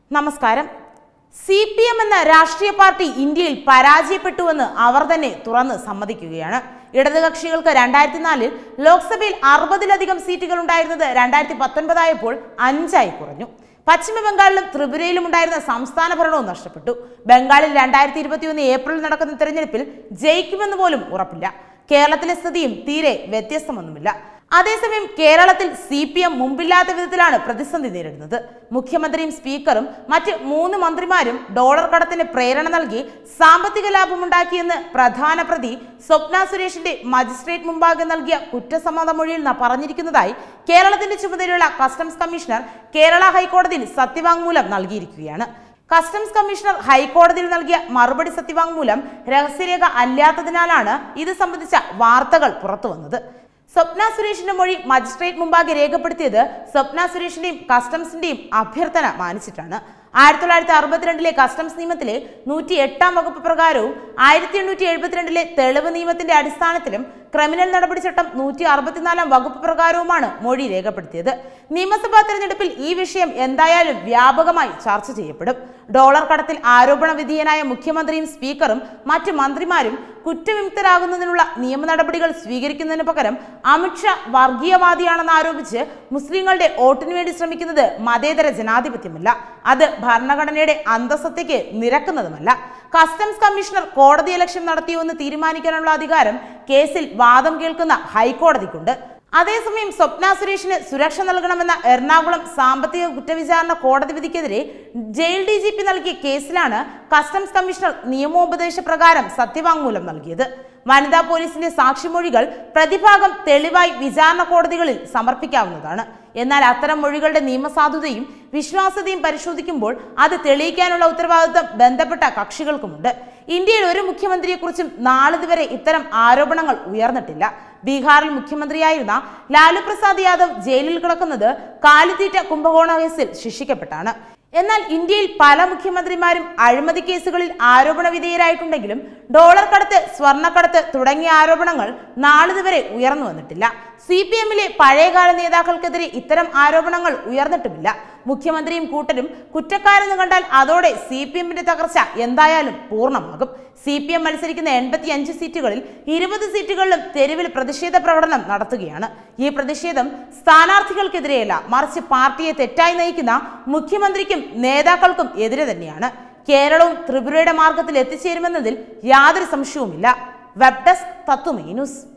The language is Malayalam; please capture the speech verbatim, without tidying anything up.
നമസ്കാരം. സി പി എം എന്ന രാഷ്ട്രീയ പാർട്ടി ഇന്ത്യയിൽ പരാജയപ്പെട്ടുവെന്ന് അവർ തന്നെ തുറന്ന് സമ്മതിക്കുകയാണ്. ഇടതുകക്ഷികൾക്ക് രണ്ടായിരത്തി നാലിൽ ലോക്സഭയിൽ അറുപതിലധികം സീറ്റുകൾ ഉണ്ടായിരുന്നത് രണ്ടായിരത്തി പത്തൊൻപതായപ്പോൾ അഞ്ചായി കുറഞ്ഞു. പശ്ചിമ ബംഗാളിലും ത്രിപുരയിലും ഉണ്ടായിരുന്ന സംസ്ഥാന ഭരണവും നഷ്ടപ്പെട്ടു. ബംഗാളിൽ രണ്ടായിരത്തി ഇരുപത്തിയൊന്ന് ഏപ്രിലിൽ നടക്കുന്ന തെരഞ്ഞെടുപ്പിൽ ജയിക്കുമെന്ന് പോലും ഉറപ്പില്ല. കേരളത്തിലെ സ്ഥിതിയും തീരെ വ്യത്യസ്തമൊന്നുമില്ല. അതേസമയം കേരളത്തിൽ സി പി എം മുമ്പില്ലാത്ത വിധത്തിലാണ് പ്രതിസന്ധി നേരിടുന്നത്. മുഖ്യമന്ത്രിയും സ്പീക്കറും മറ്റ് മൂന്ന് മന്ത്രിമാരും ഡോളർ കടത്തിന് പ്രേരണ നൽകി സാമ്പത്തിക ലാഭമുണ്ടാക്കിയെന്ന് പ്രധാന പ്രതി സ്വപ്ന സുരേഷിന്റെ മജിസ്ട്രേറ്റ് മുമ്പാകെ നൽകിയ കുറ്റസമ്മതമൊഴിയിൽ പറഞ്ഞിരിക്കുന്നതായി കേരളത്തിന്റെ ചുമതലയുള്ള കസ്റ്റംസ് കമ്മീഷണർ കേരള ഹൈക്കോടതിയിൽ സത്യവാങ്മൂലം നൽകിയിരിക്കുകയാണ്. കസ്റ്റംസ് കമ്മീഷണർ ഹൈക്കോടതിയിൽ നൽകിയ മറുപടി സത്യവാങ്മൂലം രഹസ്യരേഖ അല്ലാത്തതിനാലാണ് ഇത് സംബന്ധിച്ച വാർത്തകൾ പുറത്തു വന്നത്. സ്വപ്ന സുരേഷിന്റെ മൊഴി മജിസ്ട്രേറ്റ് മുമ്പാകെ രേഖപ്പെടുത്തിയത് സ്വപ്ന സുരേഷിന്റെയും കസ്റ്റംസിന്റെയും അഭ്യർത്ഥന മാനിച്ചിട്ടാണ്. ആയിരത്തി തൊള്ളായിരത്തി അറുപത്തിരണ്ടിലെ കസ്റ്റംസ് നിയമത്തിലെ നൂറ്റി എട്ടാം വകുപ്പ് പ്രകാരവും ആയിരത്തി എണ്ണൂറ്റി എഴുപത്തിരണ്ടിലെ തെളിവ് നിയമത്തിന്റെ അടിസ്ഥാനത്തിലും ക്രിമിനൽ നടപടി ചട്ടം നൂറ്റി അറുപത്തിനാലാം വകുപ്പ് പ്രകാരവുമാണ് മൊഴി രേഖപ്പെടുത്തിയത്. നിയമസഭാ തെരഞ്ഞെടുപ്പിൽ ഈ വിഷയം എന്തായാലും വ്യാപകമായി ചർച്ച ചെയ്യപ്പെടും. ഡോളർ കടത്തിൽ ആരോപണ വിധേയനായ മുഖ്യമന്ത്രിയും സ്പീക്കറും മറ്റ് മന്ത്രിമാരും കുറ്റവിമുക്തരാകുന്നതിനുള്ള നിയമ നടപടികൾ സ്വീകരിക്കുന്നതിന് പകരം അമിത്ഷാ വർഗീയവാദിയാണെന്ന് ആരോപിച്ച് മുസ്ലിങ്ങളുടെ വോട്ടിനു വേണ്ടി ശ്രമിക്കുന്നത് മതേതര ജനാധിപത്യമല്ല. അത് ഭരണഘടനയുടെ അന്തസ്സത്തയ്ക്ക് നിരക്കുന്നതുമല്ല. കസ്റ്റംസ് കമ്മീഷണർ കോടതിയലക്ഷ്യം നടത്തിയോ എന്ന് തീരുമാനിക്കാനുള്ള അധികാരം കേസിൽ വാദം കേൾക്കുന്ന ഹൈക്കോടതിക്കുണ്ട്. അതേസമയം സ്വപ്ന സുരേഷിന് സുരക്ഷ നൽകണമെന്ന എറണാകുളം സാമ്പത്തിക കുറ്റവിചാരണ കോടതി വിധിക്കെതിരെ ജയിൽ ഡി ജി പി നൽകിയ കേസിലാണ് കസ്റ്റംസ് കമ്മീഷണർ നിയമോപദേശ പ്രകാരം സത്യവാങ്മൂലം നൽകിയത്. വനിതാ പോലീസിന്റെ സാക്ഷിമൊഴികൾ പ്രതിഭാഗം തെളിവായി വിചാരണ കോടതികളിൽ സമർപ്പിക്കാവുന്നതാണ്. എന്നാൽ അത്തരം മൊഴികളുടെ നിയമസാധുതയും വിശ്വാസ്യതയും പരിശോധിക്കുമ്പോൾ അത് തെളിയിക്കാനുള്ള ഉത്തരവാദിത്വം ബന്ധപ്പെട്ട കക്ഷികൾക്കുമുണ്ട്. ഇന്ത്യയിൽ ഒരു മുഖ്യമന്ത്രിയെക്കുറിച്ചും നാളിതുവരെ ഇത്തരം ആരോപണങ്ങൾ ഉയർന്നിട്ടില്ല. ബീഹാറിൽ മുഖ്യമന്ത്രിയായിരുന്ന ലാലു പ്രസാദ് യാദവ് ജയിലിൽ കിടക്കുന്നത് കാലിത്തീറ്റ കുംഭകോണ കേസിൽ ശിക്ഷിക്കപ്പെട്ടാണ്. എന്നാൽ ഇന്ത്യയിൽ പല മുഖ്യമന്ത്രിമാരും അഴിമതി കേസുകളിൽ ആരോപണ വിധേയരായിട്ടുണ്ടെങ്കിലും ഡോളർ കടത്ത്, സ്വർണ്ണക്കടത്ത് തുടങ്ങിയ ആരോപണങ്ങൾ നാളിതുവരെ ഉയർന്നു വന്നിട്ടില്ല. സി പി എമ്മിലെ പഴയകാല നേതാക്കൾക്കെതിരെ ഇത്തരം ആരോപണങ്ങൾ ഉയർന്നിട്ടുമില്ല. മുഖ്യമന്ത്രിയും കൂട്ടരും കുറ്റക്കാരെന്ന് കണ്ടാൽ അതോടെ സി പി എമ്മിന്റെ തകർച്ച എന്തായാലും പൂർണ്ണമാകും. സി പി എം മത്സരിക്കുന്ന എൺപത്തി അഞ്ച് സീറ്റുകളിൽ ഇരുപത് സീറ്റുകളിലും തെരുവിൽ പ്രതിഷേധ പ്രകടനം നടത്തുകയാണ്. ഈ പ്രതിഷേധം സ്ഥാനാർത്ഥികൾക്കെതിരെയല്ല, മറിച്ച് പാർട്ടിയെ തെറ്റായി നയിക്കുന്ന മുഖ്യമന്ത്രിക്കും നേതാക്കൾക്കും എതിരെ തന്നെയാണ്. കേരളവും ത്രിപുരയുടെ മാർഗത്തിൽ എത്തിച്ചേരുമെന്നതിൽ യാതൊരു സംശയവുമില്ല. Web desk Tatwamayi news.